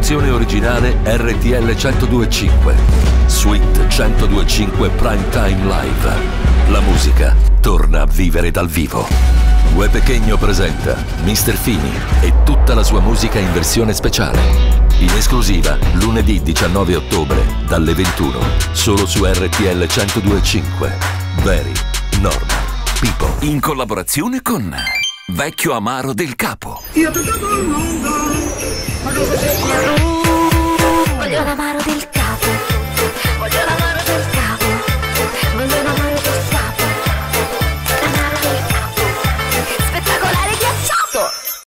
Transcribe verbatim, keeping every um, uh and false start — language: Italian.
produzione originale R T L centodue e cinque. Suite centodue e cinque Prime Time Live. La musica torna a vivere dal vivo. Gue Pequeno presenta mister Fini e tutta la sua musica in versione speciale. In esclusiva lunedì diciannove ottobre dalle ventuno, solo su R T L centodue e cinque. Very Normal People. In collaborazione con Vecchio Amaro del Capo. Io tutto il mondo, ma cosa sei?